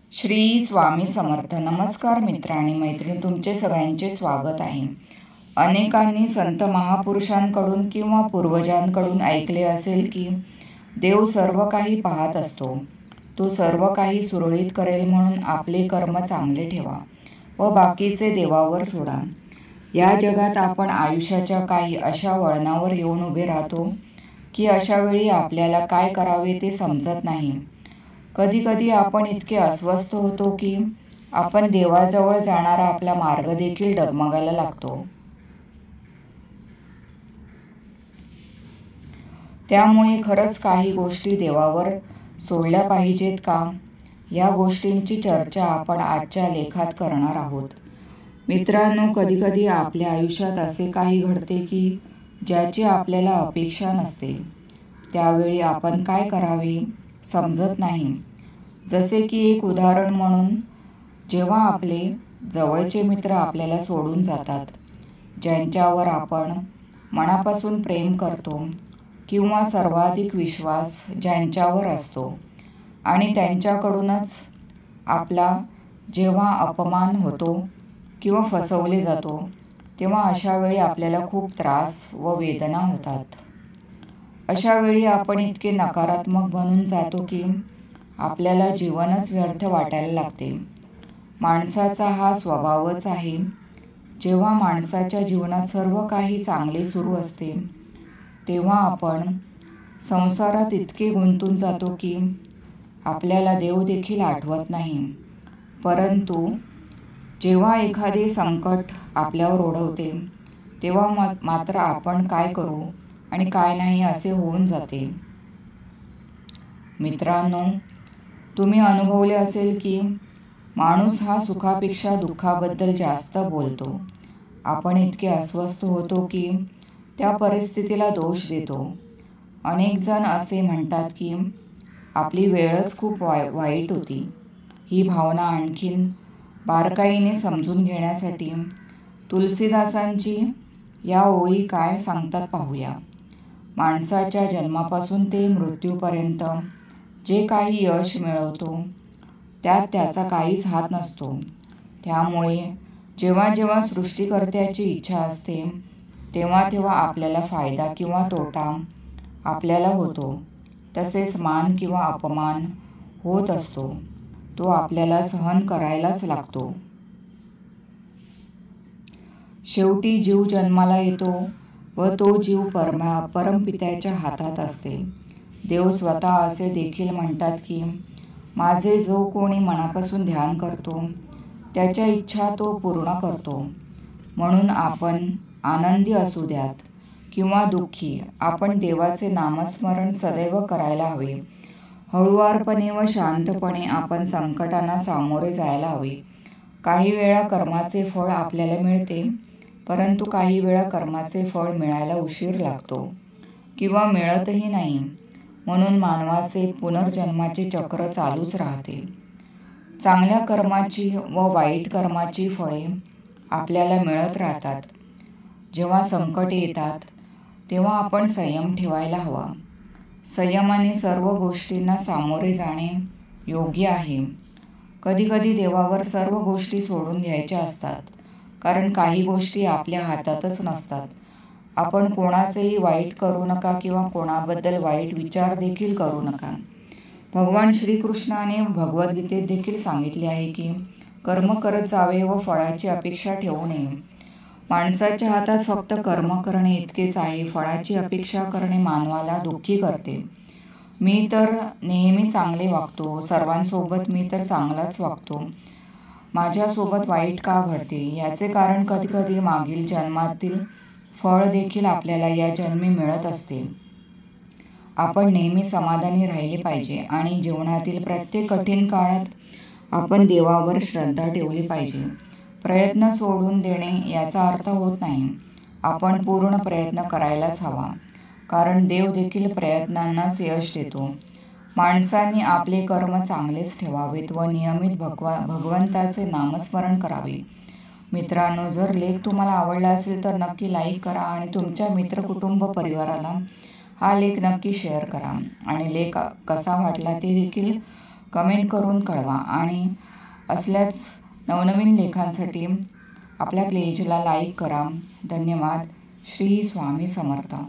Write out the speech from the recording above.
श्री स्वामी समर्थ. नमस्कार मित्र आणि मैत्रिणी, तुमचे सगळ्यांचे स्वागत आहे. अनेकांनी संत महापुरुषांकडून किंवा पूर्वजांकडून ऐकले असेल की देव सर्व काही पाहत असतो. तो सर्व काही सुरळीत करेल, म्हणून आपले कर्म चांगले ठेवा व बाकीचे देवावर सोडा. या जगात आपण आयुष्याच्या काही अशा वळणावर येऊन उभे राहतो की अशा वेळी आपल्याला काय करावे ते समजत नाही. कधीकधी आपण इतके अस्वस्थ होतो की आपण देवाजवळ जाणारा आपला मार्ग देखील डगमगायला लागतो. त्यामुळे खरंच काही गोष्टी देवावर सोडल्या पाहिजेत का, या गोष्टींची चर्चा आपण आजच्या लेखात करणार आहोत. मित्रांनो, कधीकधी आपल्या आयुष्यात असे काही घडते की ज्याची आपल्याला अपेक्षा नसते. त्यावेळी आपण काय करावे समजत नाही. जसे की एक उदाहरण म्हणून, जेव्हा आपले जवळचे मित्र आपल्याला सोडून जातात, ज्यांच्यावर आपण मनापासून प्रेम करतो किंवा सर्वाधिक विश्वास ज्यांच्यावर असतो, आणि त्यांच्याकडूनच आपला जेव्हा अपमान होतो किंवा फसवले जातो, तेव्हा अशा वेळी आपल्याला खूप त्रास व वेदना होतात. अशा वेळी आपण इतके नकारात्मक बनून जातो की आपल्याला जीवनच व्यर्थ वाटायला लागते. माणसाचा हा स्वभावच आहे. जेव्हा माणसाच्या जीवनात सर्व काही चांगले सुरू असते, तेव्हा आपण संसारात इतके गुंतून जातो की आपल्याला देव देखील आठवत नाही. परंतु जेव्हा एखादे संकट आपल्यावर ओढवते, तेव्हा मात्र आपण काय करू आणि काय नाही असे होऊन जाते. मित्रांनो, तुम्ही अनुभवले असेल की माणूस हा सुखापेक्षा दुःखाबद्दल जास्त बोलतो. आपण इतके अस्वस्थ होतो की त्या परिस्थितीला दोष देतो. अनेक जण असे म्हणतात की आपली वेळच खूप वाईट होती. ही भावना आणखीन बारकाईने समजून घेण्यासाठी तुलसीदासांची या ओळी काय सांगतात पाहूया. माणसाच्या जन्मापासून ते मृत्यूपर्यंत जे काही यश मिळवतो, त्यात त्याचा काहीच हात नसतो. त्यामुळे जेव्हा जेव्हा सृष्टिकर्त्याची इच्छा असते, तेव्हा तेव्हा आपल्याला फायदा किंवा तोटा आपल्याला होतो. तसेच मान किंवा अपमान होत असतो. तो आपल्याला सहन करायलाच लागतो. शेवटी जीव जन्माला येतो व तो जीव परमपित्याच्या हातात असते. देव स्वतः असे देखील म्हणतात की माझे जो कोणी मनापासून ध्यान करतो, त्याच्या इच्छा तो पूर्ण करतो. म्हणून आपण आनंदी असू द्यात किंवा दुःखी, आपण देवाचे नामस्मरण सदैव करायला हवे. हळुवारपणे व शांतपणे आपण संकटांना सामोरे जायला हवे. काही वेळा कर्माचे फळ आपल्याला मिळते, परंतु काही वेळा कर्माचे फळ मिळायला उशीर लागतो किंवा मिळतही नाही. म्हणून मानवाचे पुनर्जन्माचे चक्र चालूच राहते. चांगल्या कर्माची व वाईट कर्माची फळे आपल्याला मिळत राहतात. जेव्हा संकट येतात, तेव्हा आपण संयम ठेवायला हवा. संयमाने सर्व गोष्टींना सामोरे जाणे योग्य आहे. कधीकधी देवावर सर्व गोष्टी सोडून घ्यायच्या असतात, कारण काही गोष्टी आपल्या हातातच नसतात. आपण कोणाचेही वाईट करू नका किंवा कोणाबद्दल वाईट विचार देखील करू नका. भगवान श्रीकृष्णाने भगवद्गीतेत देखील सांगितले आहे की कर्म करत जावे व फळाची अपेक्षा ठेवू नये. माणसाच्या हातात फक्त कर्म करणे इतकेच आहे. फळाची अपेक्षा करणे मानवाला दुःखी करते. मी तर नेहमी चांगले वागतो, सर्वांसोबत मी तर चांगलाच वागतो, माझ्यासोबत वाईट का घडते, याचे कारण कधीकधी मागील जन्मातील फळ देखील आपल्याला या जन्मी मिळत असते. आपण नेहमी समाधानी राहिले पाहिजे आणि जीवनातील प्रत्येक कठीण काळात आपण देवावर श्रद्धा ठेवली पाहिजे. प्रयत्न सोडून देणे याचा अर्थ होत नाही. आपण पूर्ण प्रयत्न करायलाच हवा, कारण देव देखील प्रयत्नांनाच यश देतो. माणसांनी आपले कर्म चांगलेच ठेवावेत व नियमित भगवंताचे नामस्मरण करावे. मित्रांनो, जर लेख तुम्हाला आवडला असेल तर नक्की लाईक करा आणि तुमच्या मित्र, कुटुंब, परिवाराला हा लेख नक्की शेअर करा. आणि लेख कसा वाटला ते देखील कमेंट करून कळवा आणि असल्याच नवनवीन लेखांसाठी आपल्या पेजला लाईक करा. धन्यवाद. श्री स्वामी समर्थ.